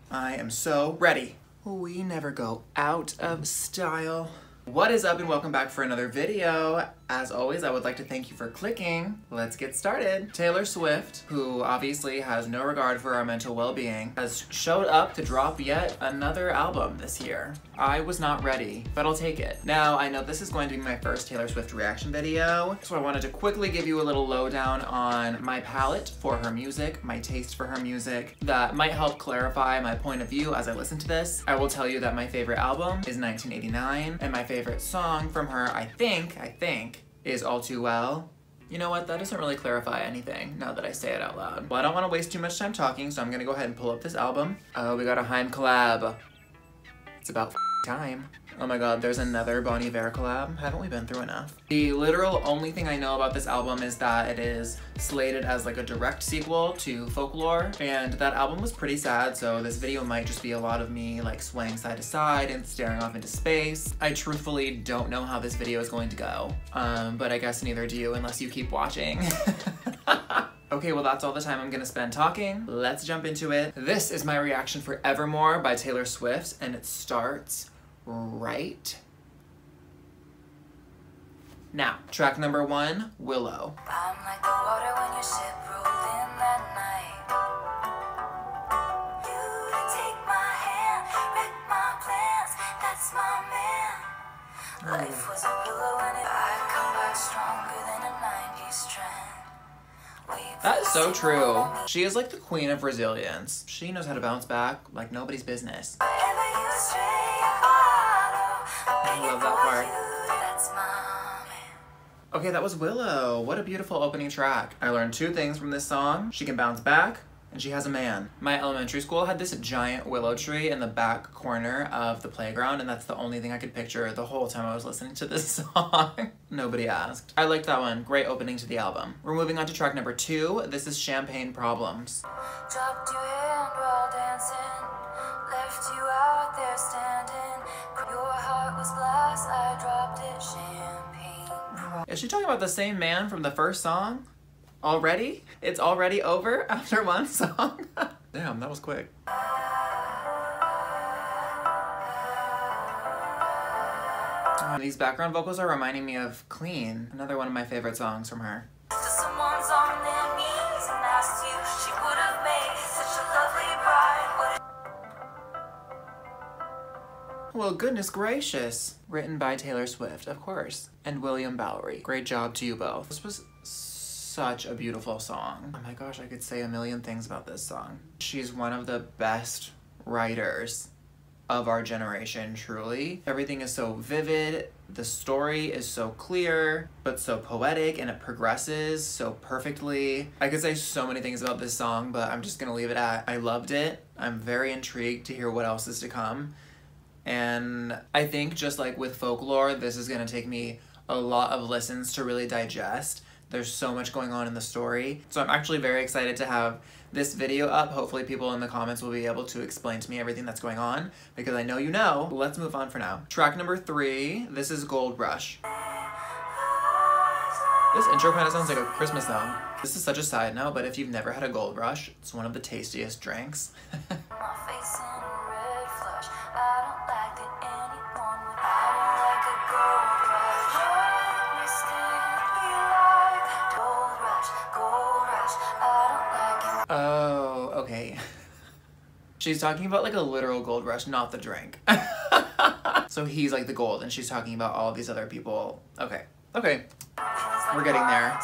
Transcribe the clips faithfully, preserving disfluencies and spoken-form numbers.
I am so ready. We never go out of style. What is up and welcome back for another video. As always, I would like to thank you for clicking. Let's get started. Taylor Swift, who obviously has no regard for our mental well-being, has showed up to drop yet another album this year. I was not ready, but I'll take it. Now, I know this is going to be my first Taylor Swift reaction video, so I wanted to quickly give you a little lowdown on my palette for her music, my taste for her music, that might help clarify my point of view as I listen to this. I will tell you that my favorite album is nineteen eighty-nine, and my favorite song from her, I think, I think, is All Too Well. You know what, that doesn't really clarify anything now that I say it out loud. Well, I don't want to waste too much time talking, so I'm gonna go ahead and pull up this album. Oh, we got a Haim collab. It's about time. Oh my god, there's another Bon Iver collab. Haven't we been through enough? The literal only thing I know about this album is that it is slated as like a direct sequel to Folklore, and that album was pretty sad, so this video might just be a lot of me like swaying side to side and staring off into space. I truthfully don't know how this video is going to go, um, but I guess neither do you unless you keep watching. Okay, well that's all the time I'm gonna spend talking. Let's jump into it. This is my reaction for Evermore by Taylor Swift, and it starts right now. Track number one, Willow. I'm like the water when your ship rolled in that night. You take my hand, wreck my plans, that's my man. Life was a willow and it I come back stronger than a nineties trend. That is so true. She is like the queen of resilience. She knows how to bounce back like nobody's business. I love that part. Okay, that was Willow. What a beautiful opening track. I learned two things from this song. She can bounce back, and she has a man. My elementary school had this giant willow tree in the back corner of the playground, and that's the only thing I could picture the whole time I was listening to this song. Nobody asked. I liked that one. Great opening to the album. We're moving on to track number two. This is Champagne Problems. Dropped your hand while dancing, left you out there standing. Your heart was glass, I dropped it, champagne. Is she talking about the same man from the first song? Already? It's already over after one song? Damn, that was quick. Oh, these background vocals are reminding me of Clean, another one of my favorite songs from her. Someone's on their knees and asked you, she would have made such a lovely bride. Well, goodness gracious. Written by Taylor Swift, of course, and William Bowery. Great job to you both. This was such a beautiful song. Oh my gosh, I could say a million things about this song. She's one of the best writers of our generation, truly. Everything is so vivid, the story is so clear, but so poetic, and it progresses so perfectly. I could say so many things about this song, but I'm just gonna leave it at I loved it. I'm very intrigued to hear what else is to come. And I think just like with Folklore, this is gonna take me a lot of listens to really digest. There's so much going on in the story. So I'm actually very excited to have this video up. Hopefully people in the comments will be able to explain to me everything that's going on, because I know you know. Let's move on for now. Track number three, this is Gold Rush. This intro kind of sounds like a Christmas song. This is such a side note, but if you've never had a Gold Rush, it's one of the tastiest drinks. Oh, okay. She's talking about like a literal gold rush, not the drink. So he's like the gold and she's talking about all of these other people. Okay, okay. We're getting there.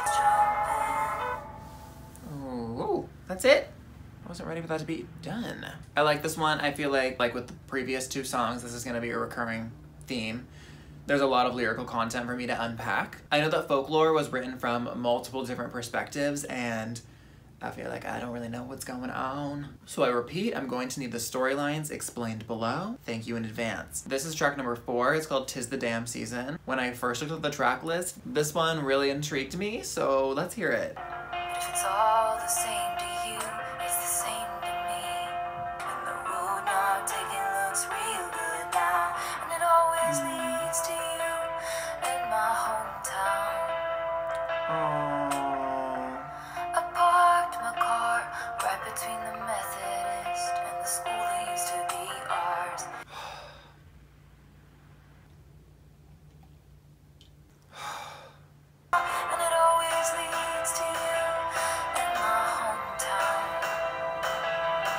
Ooh, that's it. I wasn't ready for that to be done. I like this one. I feel like, like with the previous two songs, this is gonna be a recurring theme. There's a lot of lyrical content for me to unpack. I know that Folklore was written from multiple different perspectives, and I feel like I don't really know what's going on. So I repeat, I'm going to need the storylines explained below. Thank you in advance. This is track number four. It's called Tis the Damn Season. When I first looked at the track list, this one really intrigued me, so let's hear it. If it's all the same to you, it's the same to me. And the road not taking looks real good now, and it always leads to you in my hometown. Aww. between the Methodist and the school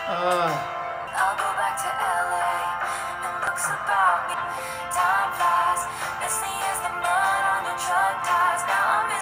Uh. I'll go back to L A and books about me. Time flies, messy as the mud on your truck tires. Now I'm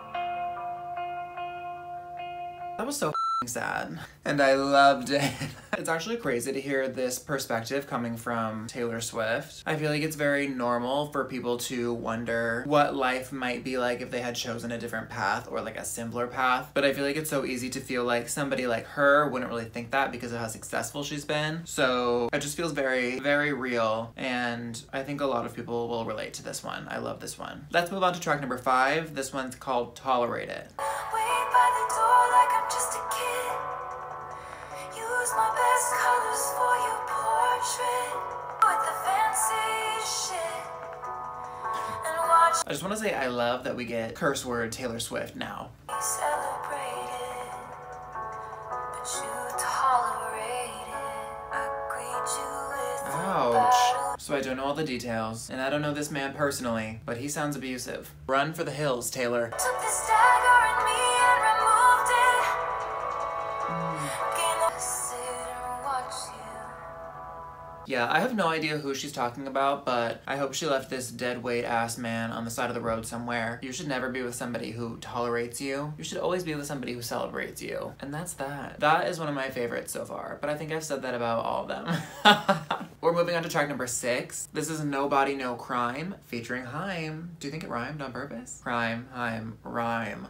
in. That was so sad. And I loved it. It's actually crazy to hear this perspective coming from Taylor Swift. I feel like it's very normal for people to wonder what life might be like if they had chosen a different path or like a simpler path. But I feel like it's so easy to feel like somebody like her wouldn't really think that because of how successful she's been. So it just feels very, very real. And I think a lot of people will relate to this one. I love this one. Let's move on to track number five. This one's called Tolerate It. Wait by the door like I'm just a kid. Use my best colors for your portrait with the fancy shit. And watch I just want to say I love that we get curse word Taylor Swift now. me celebrate it, but you tolerate it. I greet you with a battle. Ouch. So I don't know all the details, and I don't know this man personally, but he sounds abusive. Run for the hills, Taylor. Took this dagger in me and removed it. Gained the sit and watch you. Yeah, I have no idea who she's talking about, but I hope she left this dead weight ass man on the side of the road somewhere. You should never be with somebody who tolerates you. You should always be with somebody who celebrates you. And that's that. That is one of my favorites so far, but I think I've said that about all of them. We're moving on to track number six. This is Nobody No Crime featuring Haim. Do you think it rhymed on purpose? Crime, Haim, rhyme.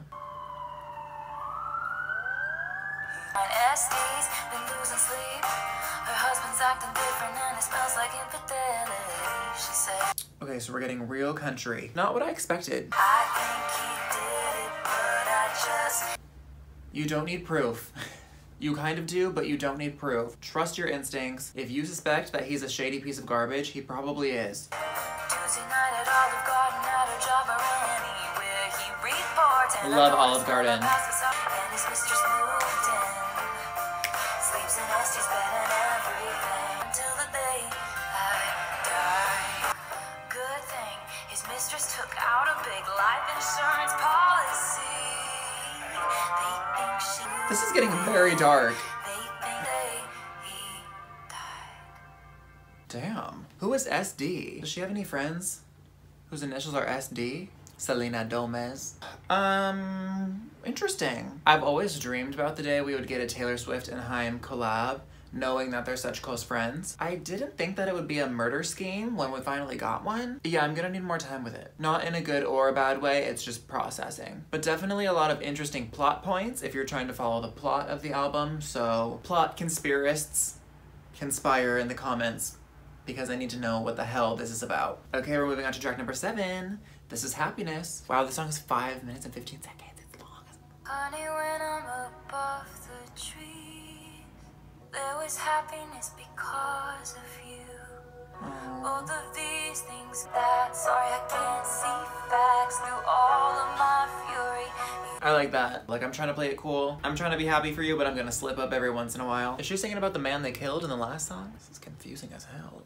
My S D's been losing sleep. Her husband's acting different and it smells like infidelity. She said, Okay, so we're getting real country. Not what I expected. I think he did it, but I just. You don't need proof. You kind of do, but you don't need proof. Trust your instincts. If you suspect that he's a shady piece of garbage, he probably is. Tuesday night at Olive Garden at her job or anywhere he reports. And Love I know Olive his Garden. passes up and his mistress moved in. Sleeps in S D's bed and everything until the day I die. Good thing his mistress took out a big life insurance policy. They think she. This is getting very dark. They think they he died. Damn. Who is S D? Does she have any friends whose initials are S D? Selena Gomez. Um, interesting. I've always dreamed about the day we would get a Taylor Swift and Haim collab, knowing that they're such close friends. I didn't think that it would be a murder scheme when we finally got one. Yeah, I'm gonna need more time with it. Not in a good or a bad way, it's just processing. But definitely a lot of interesting plot points if you're trying to follow the plot of the album, so plot conspiracists, conspire in the comments, because I need to know what the hell this is about. Okay, we're moving on to track number seven. This is Happiness. Wow, this song is five minutes and fifteen seconds. It's long. Honey, when I'm above the trees, there was happiness because of you. Both of these things that, sorry, I can't see facts through all of my fury. I like that. Like, I'm trying to play it cool. I'm trying to be happy for you, but I'm gonna slip up every once in a while. Is she singing about the man they killed in the last song? This is confusing as hell.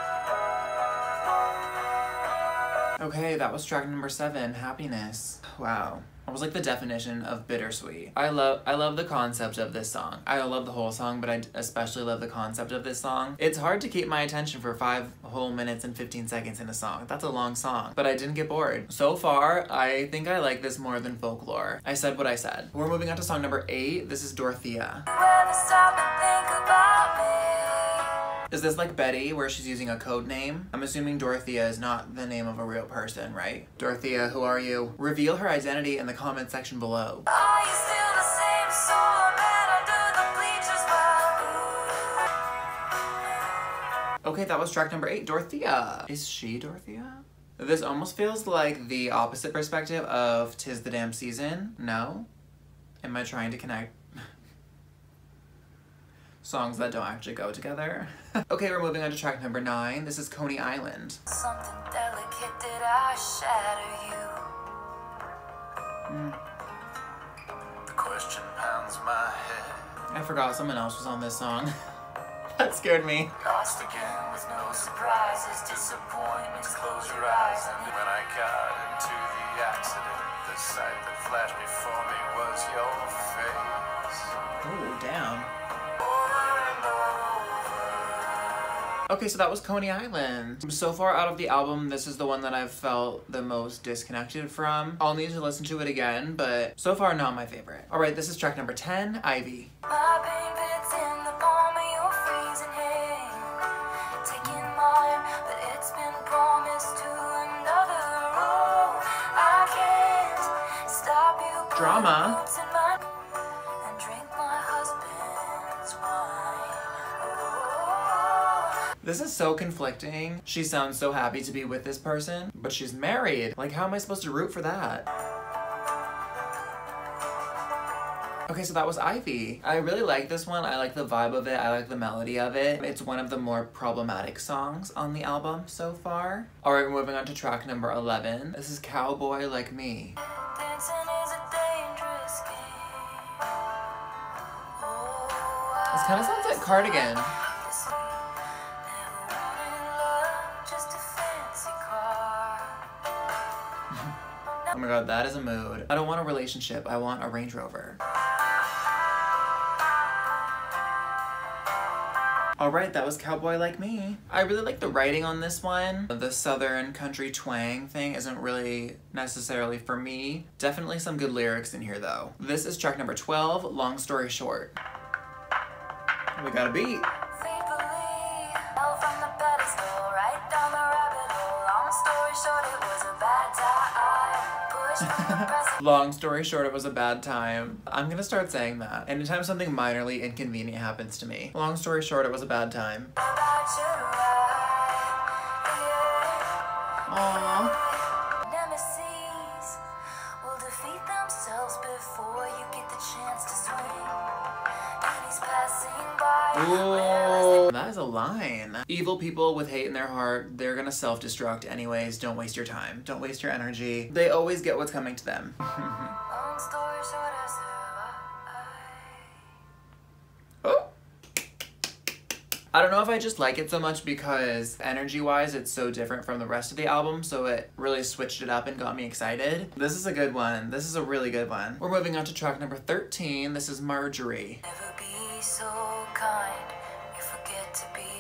Okay, that was track number seven, Happiness. Wow. That was like the definition of bittersweet. I love I love the concept of this song. I love the whole song, but I especially love the concept of this song. It's hard to keep my attention for five whole minutes and fifteen seconds in a song. That's a long song, but I didn't get bored. So far, I think I like this more than Folklore. I said what I said. We're moving on to song number eight. This is Dorothea. You ever stop and think about me? Is this like Betty, where she's using a code name? I'm assuming Dorothea is not the name of a real person, right? Dorothea, who are you? Reveal her identity in the comment section below. Are you still the same soul man under the bleachers? Well, Okay, that was track number eight, Dorothea. Is she Dorothea? This almost feels like the opposite perspective of 'Tis the Damn Season. No? Am I trying to connect songs that don't actually go together? Okay, we're moving on to track number nine. This is Coney Island. something delicate, did I shatter you? Mm. The question pounds my head. I forgot someone else was on this song. That scared me. Lost again with no surprises, disappointments, close your eyes. And when I got into the accident, the sight that flashed before me was your face. Oh, damn. Over and Okay, so that was Coney Island. So far out of the album, this is the one that I've felt the most disconnected from. I'll need to listen to it again, but so far not my favorite. All right, this is track number ten, Ivy. My pain fits in the palm of your freezing hand. Taking mine, but it's been promised to another. Oh, I can't stop you. Drama. Boots in my and drink my husband's wine. Oh. This is so conflicting. She sounds so happy to be with this person, but she's married. Like, how am I supposed to root for that? Okay, so that was Ivy. I really like this one. I like the vibe of it. I like the melody of it. It's one of the more problematic songs on the album so far. All right, we're moving on to track number eleven. This is Cowboy Like Me. Dancing is a dangerous game. Oh, This kind of sounds like Cardigan. never wanted love, just a fancy car. Oh my god, that is a mood. I don't want a relationship. I want a Range Rover. Alright, that was Cowboy Like Me. I really like the writing on this one. The southern country twang thing isn't really necessarily for me. Definitely some good lyrics in here though. This is track number twelve, Long Story Short. We got a beat. Faithfully, fell from the pedestal, right down the rabbit hole. Long story short, it was a bad time. Pushed from the precipice. Long story short, it was a bad time. I'm gonna start saying that. Anytime something minorly inconvenient happens to me. Long story short, it was a bad time. About you, right? Aww. Yeah. Nemesis will defeat themselves before you get the chance to swing. And he's passing by. Ooh, that is a line. Evil people with hate in their heart, they're gonna self-destruct anyways. Don't waste your time. Don't waste your energy. They always get what's coming to them. Long story short, I survived. Oh. I don't know if I just like it so much because energy-wise it's so different from the rest of the album, so it really switched it up and got me excited. This is a good one. This is a really good one. We're moving on to track number thirteen. This is Marjorie. Never be so kind, you forget to be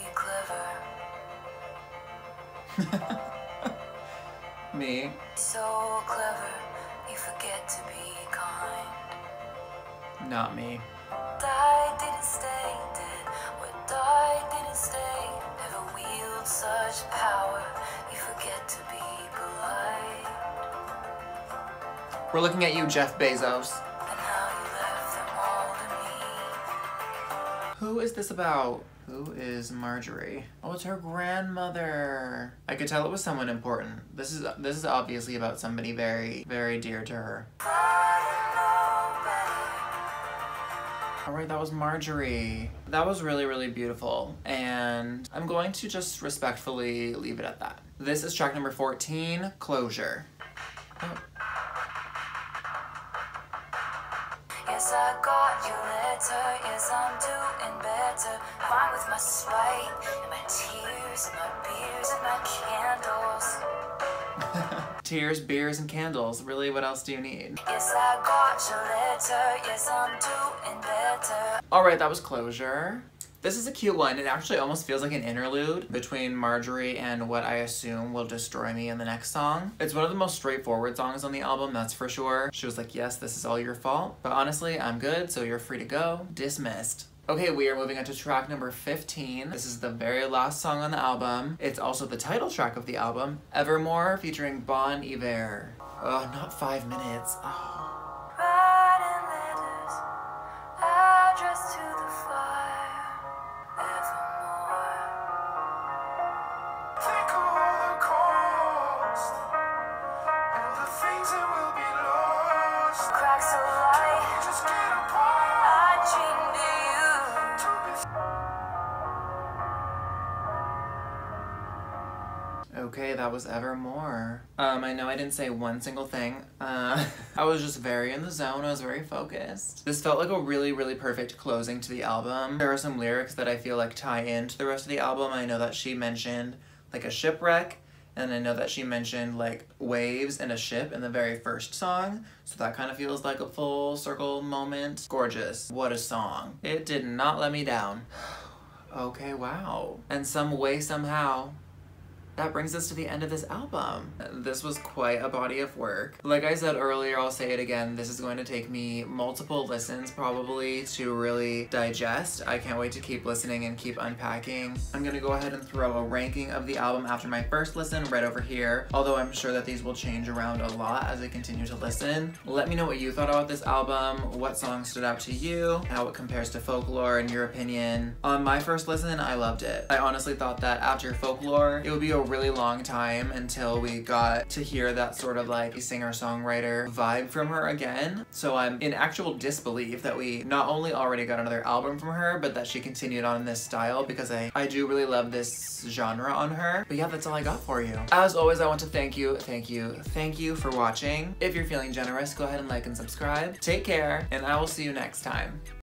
clever. Me. So clever, you forget to be kind. Not me. Died didn't stay dead, what died didn't stay. Never wield such power, you forget to be polite. We're looking at you, Jeff Bezos. And how you left them all to me. Who is this about? Who is Marjorie? Oh, it's her grandmother. I could tell it was someone important. This is this is obviously about somebody very, very dear to her. Alright, that was Marjorie. That was really, really beautiful. And I'm going to just respectfully leave it at that. This is track number fourteen, Closure. Oh. Yes, I got your letter. Yes, I'm doing better. Fine with my spite and my tears and my beers and my candles. Tears, beers, and candles. Really, what else do you need? Yes, I got your letter. Yes, I'm doing better. Alright, that was Closure. This is a cute one. It actually almost feels like an interlude between Marjorie and what I assume will destroy me in the next song. It's one of the most straightforward songs on the album, that's for sure. She was like, yes, this is all your fault. But honestly, I'm good, so you're free to go. Dismissed. Okay, we are moving on to track number fifteen. This is the very last song on the album. It's also the title track of the album, Evermore, featuring Bon Iver. Oh, not five minutes. Oh. Writing letters, addressed to the fire. Evermore. Think of all the cost, all the things that will be lost. Cracks of light, Just get apart. I dreamed of you. Okay, that was Evermore. Um, I know I didn't say one single thing. Uh, I was just very in the zone. I was very focused. This felt like a really, really perfect closing to the album. There are some lyrics that I feel like tie into the rest of the album. I know that she mentioned like a shipwreck, and I know that she mentioned like waves and a ship in the very first song. So that kind of feels like a full circle moment. Gorgeous. What a song. It did not let me down. Okay, wow. And some way, somehow, that brings us to the end of this album. This was quite a body of work. Like I said earlier, I'll say it again, this is going to take me multiple listens probably to really digest. I can't wait to keep listening and keep unpacking. I'm gonna go ahead and throw a ranking of the album after my first listen right over here, although I'm sure that these will change around a lot as I continue to listen. Let me know what you thought about this album, what songs stood out to you, how it compares to Folklore in your opinion. On my first listen, I loved it. I honestly thought that after Folklore, it would be a really long time until we got to hear that sort of like singer-songwriter vibe from her again. So I'm in actual disbelief that we not only already got another album from her, but that she continued on in this style, because I, I do really love this genre on her. But yeah, that's all I got for you. As always, I want to thank you, thank you, thank you for watching. If you're feeling generous, go ahead and like and subscribe. Take care, and I will see you next time.